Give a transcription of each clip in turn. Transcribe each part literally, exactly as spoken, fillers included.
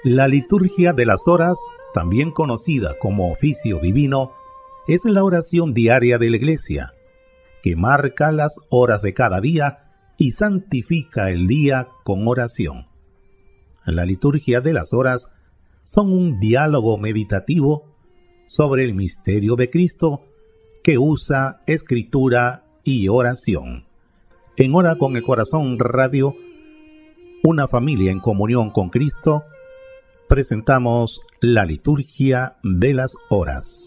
La liturgia de las horas, también conocida como oficio divino, es la oración diaria de la Iglesia, que marca las horas de cada día y santifica el día con oración. La liturgia de las horas son un diálogo meditativo sobre el misterio de Cristo que usa escritura y oración. En Hora con el Corazón Radio, una familia en comunión con Cristo, presentamos la liturgia de las horas.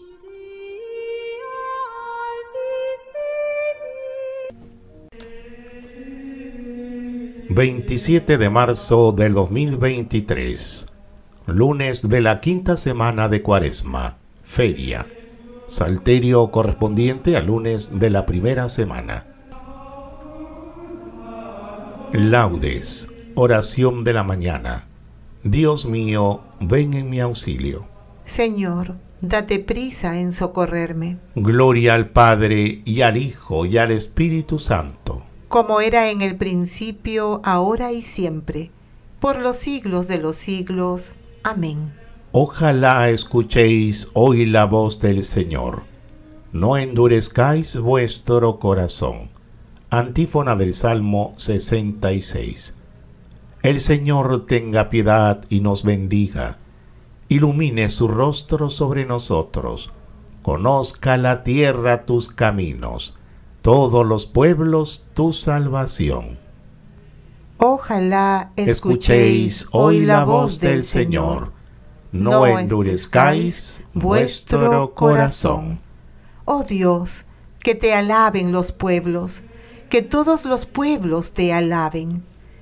veintisiete de marzo del dos mil veintitrés, lunes de la quinta semana de Cuaresma, feria, salterio correspondiente al lunes de la primera semana. Laudes, oración de la mañana. Dios mío, ven en mi auxilio. Señor, date prisa en socorrerme. Gloria al Padre, y al Hijo, y al Espíritu Santo. Como era en el principio, ahora y siempre, por los siglos de los siglos. Amén. Ojalá escuchéis hoy la voz del Señor. No endurezcáis vuestro corazón. Antífona del Salmo sesenta y seis. El Señor tenga piedad y nos bendiga. Ilumine su rostro sobre nosotros. Conozca la tierra tus caminos. Todos los pueblos tu salvación. Ojalá escuchéis hoy la voz del Señor. No endurezcáis vuestro corazón. Oh Dios, que te alaben los pueblos, que todos los pueblos te alaben.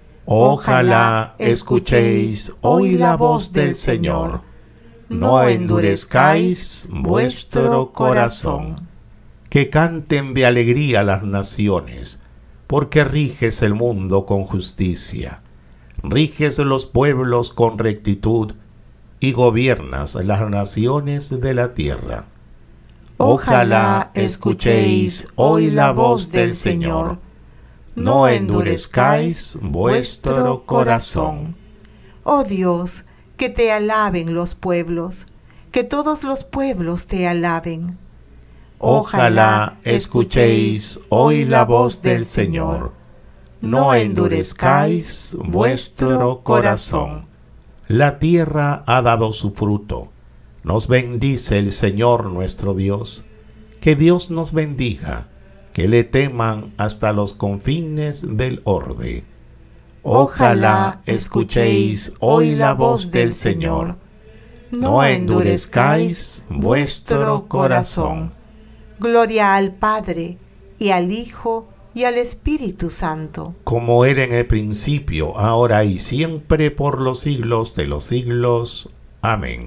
Ojalá escuchéis hoy la voz del Señor. No endurezcáis vuestro corazón. Que canten de alegría las naciones, porque riges el mundo con justicia. Riges los pueblos con rectitud y gobiernas las naciones de la tierra. Ojalá escuchéis hoy la voz del Señor. No endurezcáis vuestro corazón. Oh Dios, que te alaben los pueblos, que todos los pueblos te alaben. Ojalá escuchéis hoy la voz del Señor. No endurezcáis vuestro corazón. La tierra ha dado su fruto. Nos bendice el Señor nuestro Dios. Que Dios nos bendiga, que le teman hasta los confines del orbe. Ojalá escuchéis hoy la voz del Señor. No endurezcáis vuestro corazón. Gloria al Padre, y al Hijo, y al Espíritu Santo. Como era en el principio, ahora y siempre, por los siglos de los siglos. Amén.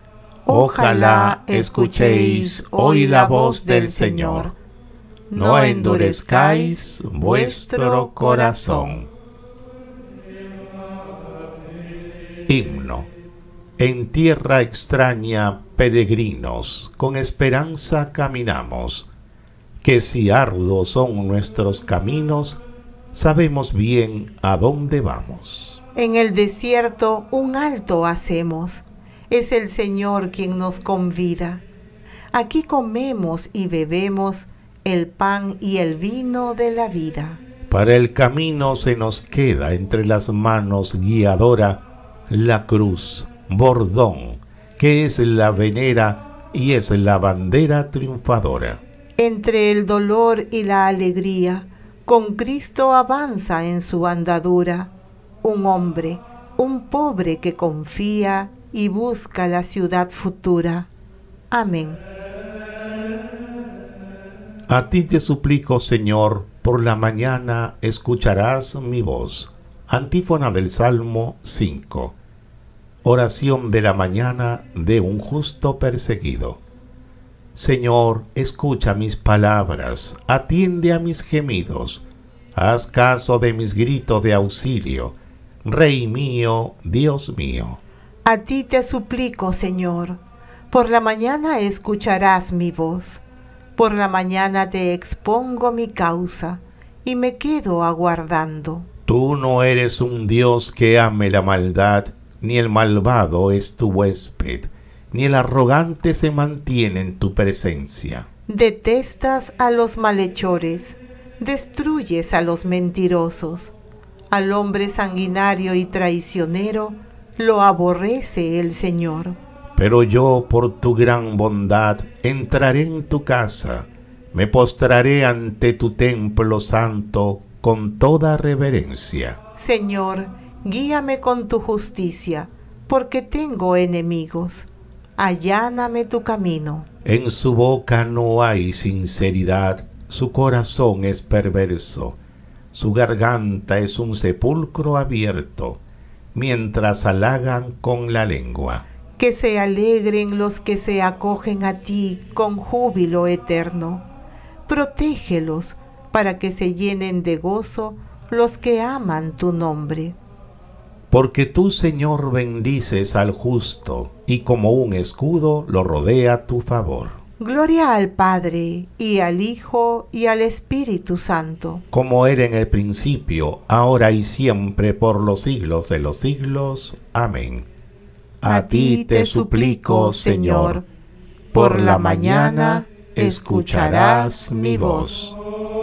Ojalá escuchéis hoy la voz del Señor. No endurezcáis vuestro corazón. Himno. En tierra extraña, peregrinos, con esperanza caminamos, que si arduos son nuestros caminos, sabemos bien a dónde vamos. En el desierto un alto hacemos, es el Señor quien nos convida. Aquí comemos y bebemos el pan y el vino de la vida. Para el camino se nos queda entre las manos guiadora la cruz, bordón, que es la venera y es la bandera triunfadora. Entre el dolor y la alegría, con Cristo avanza en su andadura, un hombre, un pobre que confía y busca la ciudad futura. Amén. A ti te suplico, Señor, por la mañana escucharás mi voz. Antífona del Salmo cinco. Oración de la mañana de un justo perseguido. Señor, escucha mis palabras, atiende a mis gemidos, haz caso de mis gritos de auxilio, Rey mío, Dios mío. A ti te suplico, Señor, por la mañana escucharás mi voz, por la mañana te expongo mi causa, y me quedo aguardando. Tú no eres un Dios que ame la maldad, ni el malvado es tu huésped, ni el arrogante se mantiene en tu presencia. Detestas a los malhechores, destruyes a los mentirosos. Al hombre sanguinario y traicionero lo aborrece el Señor. Pero yo, por tu gran bondad, entraré en tu casa, me postraré ante tu templo santo con toda reverencia. Señor, guíame con tu justicia, porque tengo enemigos. Alláname tu camino. En su boca no hay sinceridad, su corazón es perverso. Su garganta es un sepulcro abierto, mientras halagan con la lengua. Que se alegren los que se acogen a ti con júbilo eterno. Protégelos para que se llenen de gozo los que aman tu nombre. Porque tú, Señor, bendices al justo, y como un escudo lo rodea tu favor. Gloria al Padre, y al Hijo, y al Espíritu Santo. Como era en el principio, ahora y siempre, por los siglos de los siglos. Amén. A ti te suplico, Señor, por la mañana escucharás mi voz.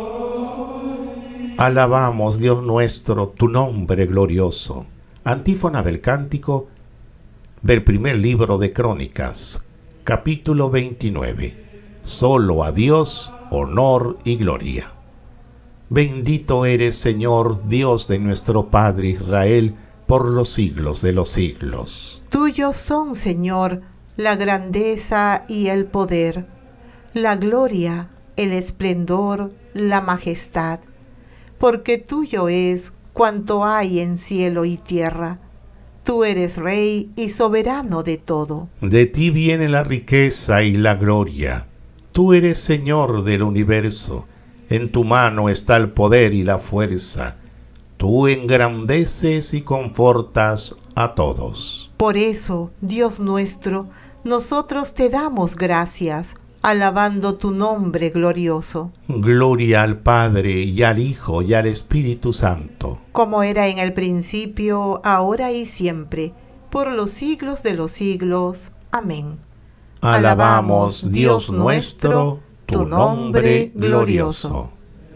Alabamos, Dios nuestro, tu nombre glorioso. Antífona del cántico del primer libro de Crónicas, capítulo veintinueve. Solo a Dios honor y gloria. Bendito eres, Señor, Dios de nuestro Padre Israel, por los siglos de los siglos. Tuyos son, Señor, la grandeza y el poder, la gloria, el esplendor, la majestad, porque tuyo es cuanto hay en cielo y tierra. Tú eres Rey y soberano de todo. De ti viene la riqueza y la gloria. Tú eres Señor del universo. En tu mano está el poder y la fuerza. Tú engrandeces y confortas a todos. Por eso, Dios nuestro, nosotros te damos gracias, alabando tu nombre glorioso. Gloria al Padre, y al Hijo, y al Espíritu Santo. Como era en el principio, ahora y siempre, por los siglos de los siglos. Amén. Alabamos, Dios nuestro, tu nombre glorioso.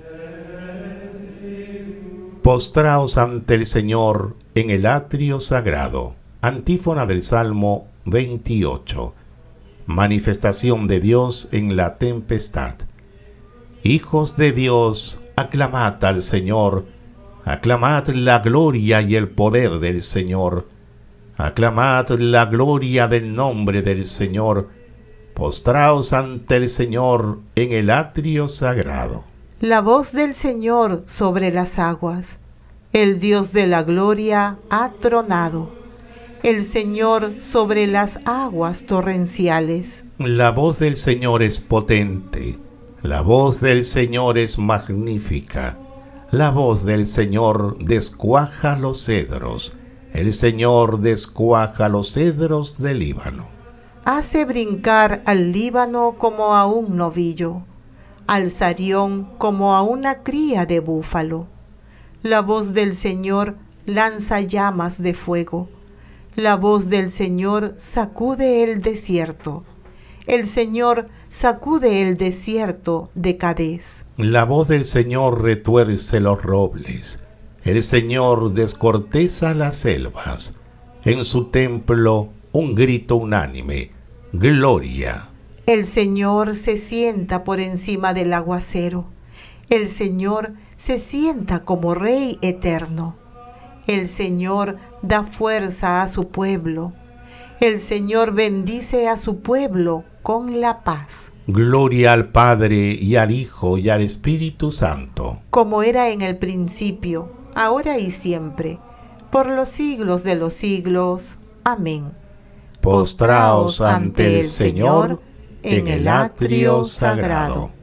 Postraos ante el Señor en el atrio sagrado. Antífona del Salmo veintiocho. Manifestación de Dios en la tempestad. Hijos de Dios, aclamad al Señor, aclamad la gloria y el poder del Señor, aclamad la gloria del nombre del Señor, postraos ante el Señor en el atrio sagrado. La voz del Señor sobre las aguas, el Dios de la gloria ha tronado. El Señor sobre las aguas torrenciales. La voz del Señor es potente, la voz del Señor es magnífica, la voz del Señor descuaja los cedros, el Señor descuaja los cedros del Líbano. Hace brincar al Líbano como a un novillo, al Sarión como a una cría de búfalo. La voz del Señor lanza llamas de fuego. La voz del Señor sacude el desierto. El Señor sacude el desierto de Cadés. La voz del Señor retuerce los robles. El Señor descorteza las selvas. En su templo un grito unánime. Gloria. El Señor se sienta por encima del aguacero. El Señor se sienta como Rey eterno. El Señor da fuerza a su pueblo. El Señor bendice a su pueblo con la paz. Gloria al Padre, y al Hijo, y al Espíritu Santo. Como era en el principio, ahora y siempre, por los siglos de los siglos. Amén. Postraos ante el Señor en el atrio sagrado.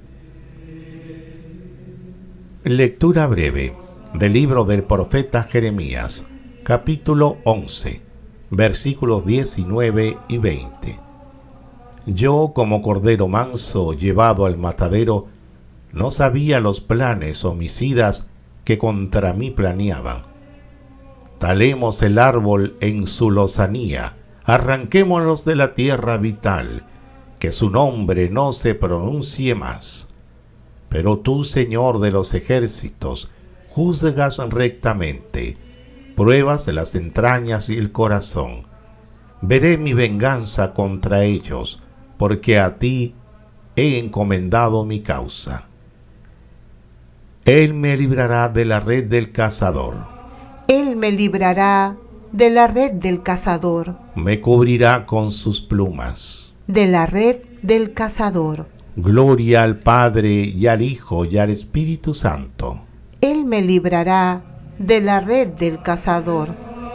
Lectura breve del libro del profeta Jeremías, capítulo once, versículos diecinueve y veinte. Yo, como cordero manso llevado al matadero, no sabía los planes homicidas que contra mí planeaban. talemos el árbol en su lozanía, arranquémonos de la tierra vital, que su nombre no se pronuncie más. Pero tú, Señor de los ejércitos, juzgas rectamente, pruebas las entrañas y el corazón. Veré mi venganza contra ellos, porque a ti he encomendado mi causa. Él me librará de la red del cazador. Él me librará de la red del cazador. Me cubrirá con sus plumas. De la red del cazador. Gloria al Padre y al Hijo y al Espíritu Santo. Él me librará de la red del cazador.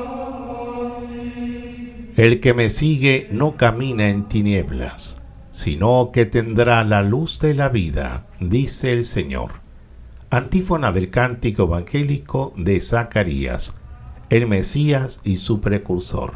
El que me sigue no camina en tinieblas, sino que tendrá la luz de la vida, dice el Señor. Antífona del cántico evangélico de Zacarías, el Mesías y su precursor.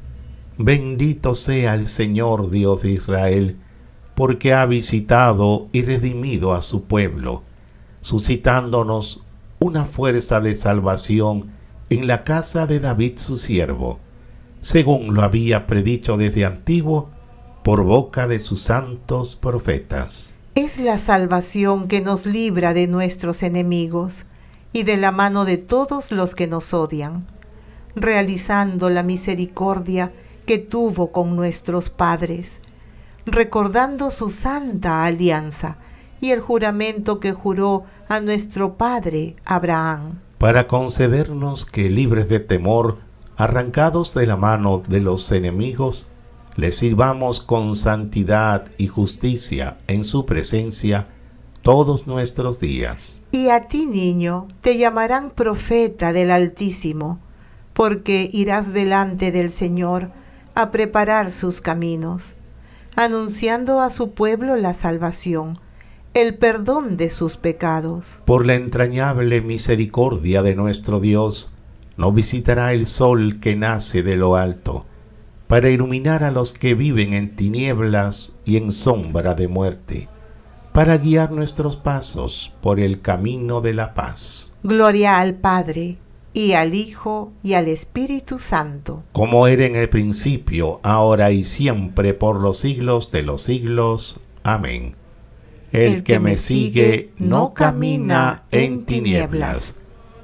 Bendito sea el Señor Dios de Israel, porque ha visitado y redimido a su pueblo, suscitándonos una fuerza de salvación en la casa de David su siervo, según lo había predicho desde antiguo por boca de sus santos profetas. Es la salvación que nos libra de nuestros enemigos y de la mano de todos los que nos odian, realizando la misericordia que tuvo con nuestros padres, recordando su santa alianza y el juramento que juró a nuestro padre Abraham, para concedernos que, libres de temor, arrancados de la mano de los enemigos, le sirvamos con santidad y justicia en su presencia todos nuestros días. Y a ti, niño, te llamarán profeta del Altísimo, porque irás delante del Señor a preparar sus caminos, anunciando a su pueblo la salvación, el perdón de sus pecados. Por la entrañable misericordia de nuestro Dios, nos visitará el sol que nace de lo alto, para iluminar a los que viven en tinieblas y en sombra de muerte, para guiar nuestros pasos por el camino de la paz. Gloria al Padre, y al Hijo, y al Espíritu Santo. Como era en el principio, ahora y siempre, por los siglos de los siglos. Amén. El, el que me sigue no camina en tinieblas,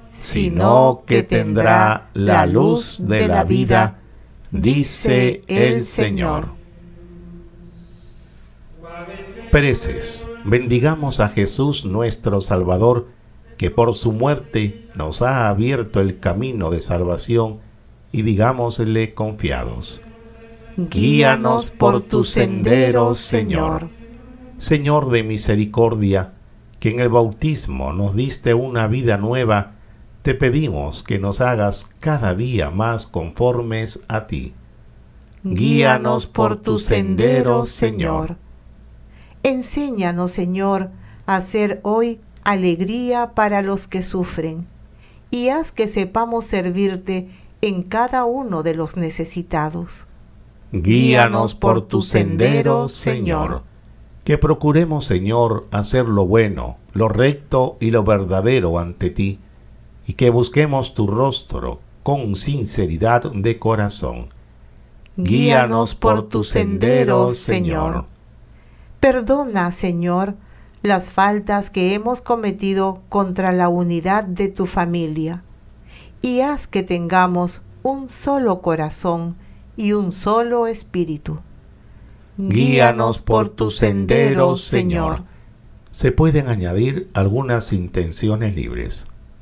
sino que tendrá la luz de la vida, dice el Señor. Preces, bendigamos a Jesús nuestro Salvador, que por su muerte nos ha abierto el camino de salvación, y digámosle confiados: guíanos por tus senderos, Señor. Señor de misericordia, que en el bautismo nos diste una vida nueva, te pedimos que nos hagas cada día más conformes a ti. Guíanos por tus senderos, Señor. Enséñanos, Señor, a hacer hoy alegría para los que sufren, y haz que sepamos servirte en cada uno de los necesitados. Guíanos por tus senderos, Señor. Que procuremos, Señor, hacer lo bueno, lo recto y lo verdadero ante ti, y que busquemos tu rostro con sinceridad de corazón. Guíanos por tus senderos, Señor. Perdona, Señor, las faltas que hemos cometido contra la unidad de tu familia, y haz que tengamos un solo corazón y un solo espíritu. Guíanos por tus senderos, Señor. Se pueden añadir algunas intenciones libres.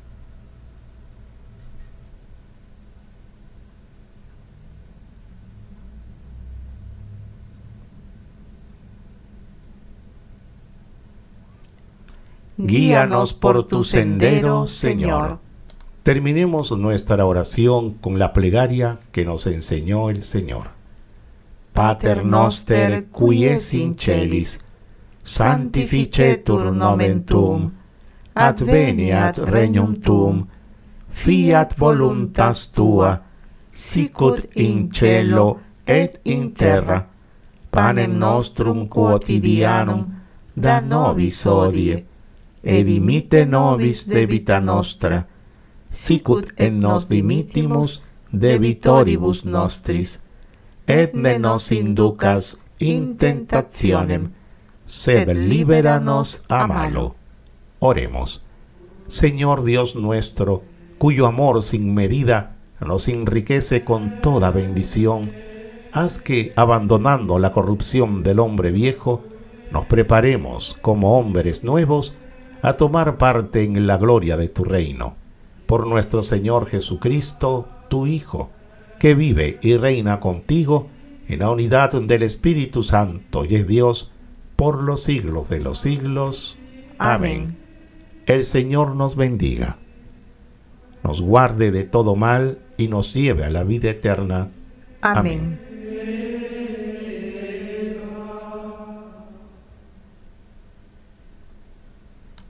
Guíanos por tus senderos, Señor. Terminemos nuestra oración con la plegaria que nos enseñó el Señor. Pater noster, qui es in celis, sanctificetur nomen tuum, adveniat regnum tuum, fiat voluntas tua, sicut in cielo et in terra. Panem nostrum quotidianum da nobis hodie, et dimitte nobis debita nostra, sicut et nos dimittimus debitoribus nostris, et ne nos inducas in tentationem, sed libera nos a malo. Oremos. Señor Dios nuestro, cuyo amor sin medida nos enriquece con toda bendición, haz que, abandonando la corrupción del hombre viejo, nos preparemos como hombres nuevos a tomar parte en la gloria de tu reino. Por nuestro Señor Jesucristo, tu Hijo, que vive y reina contigo en la unidad del Espíritu Santo y es Dios por los siglos de los siglos. Amén. El Señor nos bendiga, nos guarde de todo mal y nos lleve a la vida eterna. Amén.